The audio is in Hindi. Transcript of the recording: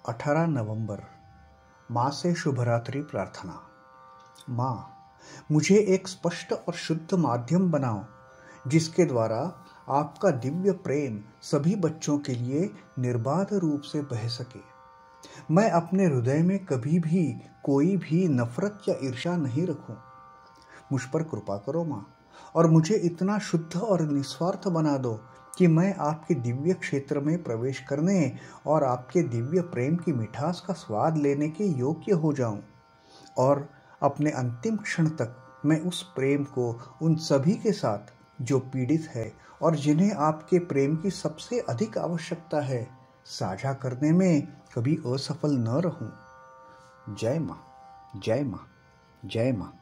18 नवंबर माँ से शुभरात्रि प्रार्थना। माँ, मुझे एक स्पष्ट और शुद्ध माध्यम बनाओ जिसके द्वारा आपका दिव्य प्रेम सभी बच्चों के लिए निर्बाध रूप से बह सके। मैं अपने हृदय में कभी भी कोई भी नफरत या ईर्ष्या नहीं रखूं। मुझ पर कृपा करो माँ, और मुझे इतना शुद्ध और निस्वार्थ बना दो कि मैं आपके दिव्य क्षेत्र में प्रवेश करने और आपके दिव्य प्रेम की मिठास का स्वाद लेने के योग्य हो जाऊं, और अपने अंतिम क्षण तक मैं उस प्रेम को उन सभी के साथ जो पीड़ित है और जिन्हें आपके प्रेम की सबसे अधिक आवश्यकता है, साझा करने में कभी असफल न रहूं। जय माँ, जय माँ, जय माँ।